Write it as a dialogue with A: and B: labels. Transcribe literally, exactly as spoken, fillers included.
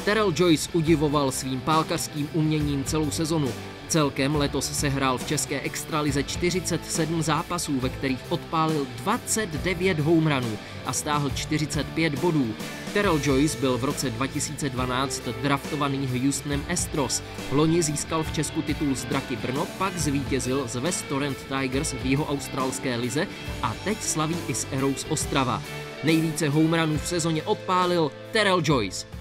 A: Terrell Joyce udivoval svým pálkařským uměním celou sezonu. Celkem letos sehrál v české extralize čtyřicet sedm zápasů, ve kterých odpálil dvacet devět home runů a stáhl čtyřicet pět bodů. Terrell Joyce byl v roce dva tisíce dvanáct draftovaný Houstonem Astros. Loni získal v Česku titul z Draky Brno, pak zvítězil z West Torrent Tigers v jihoaustralské lize a teď slaví i s Arrows Ostrava. Nejvíce home runů v sezóně odpálil Terrell Joyce.